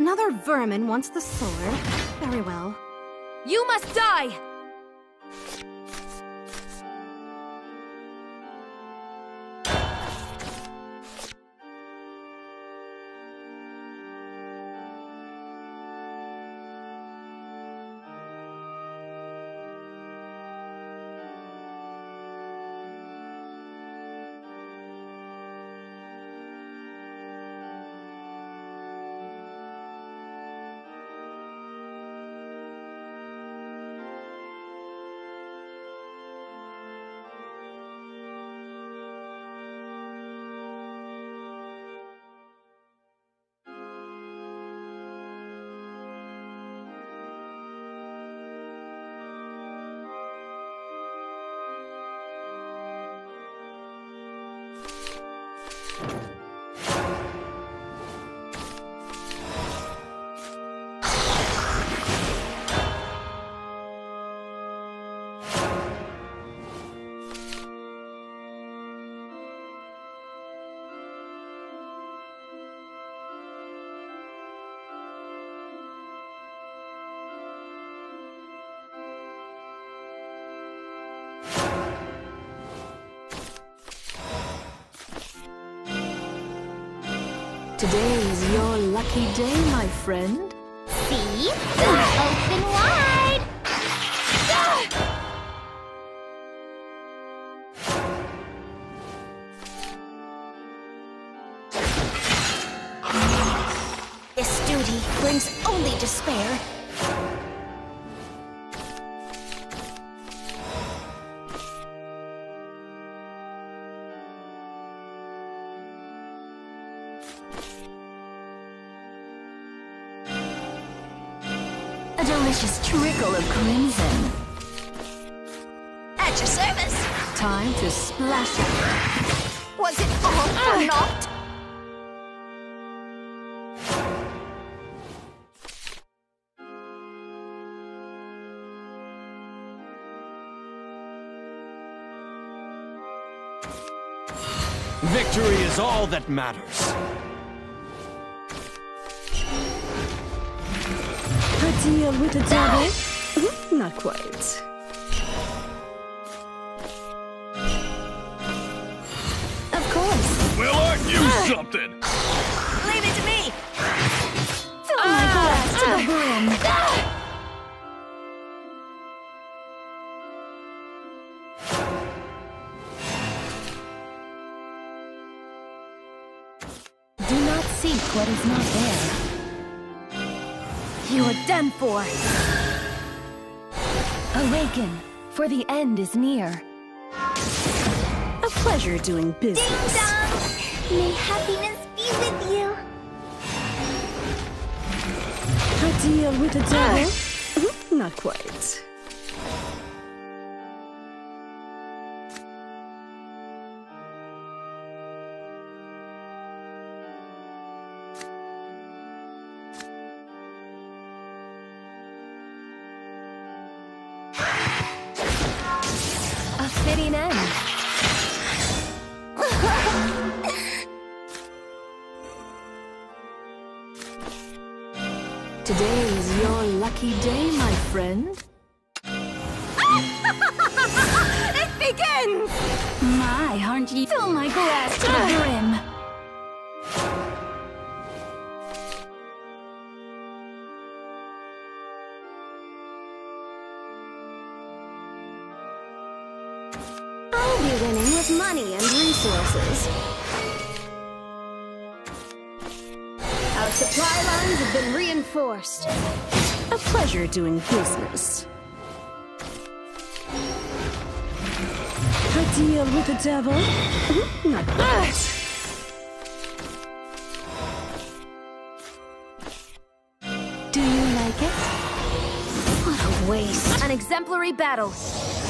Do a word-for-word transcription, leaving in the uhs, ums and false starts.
Another vermin wants the sword. Very well. You must die! Today is your lucky day, my friend. See? Open wide! This duty brings only despair. A delicious trickle of crimson. At your service! Time to splash it. Was it all for naught? Victory is all that matters. A deal with the devil? Not quite. Of course. Well, aren't you something? Leave it to me! Fill my glass to the brim. Do not seek what is not there. You are done for! Awaken, for the end is near. A pleasure doing business. Ding dong! May happiness be with you. A deal with the devil? Not quite. A fitting end. Today is your lucky day, my friend. It begins! My, aren't you? Fill my glass to the brim. I'll be winning with money and resources. Our supply lines have been reinforced. A pleasure doing business. A deal with the devil? Not quite. Do you like it? What a waste. An exemplary battle.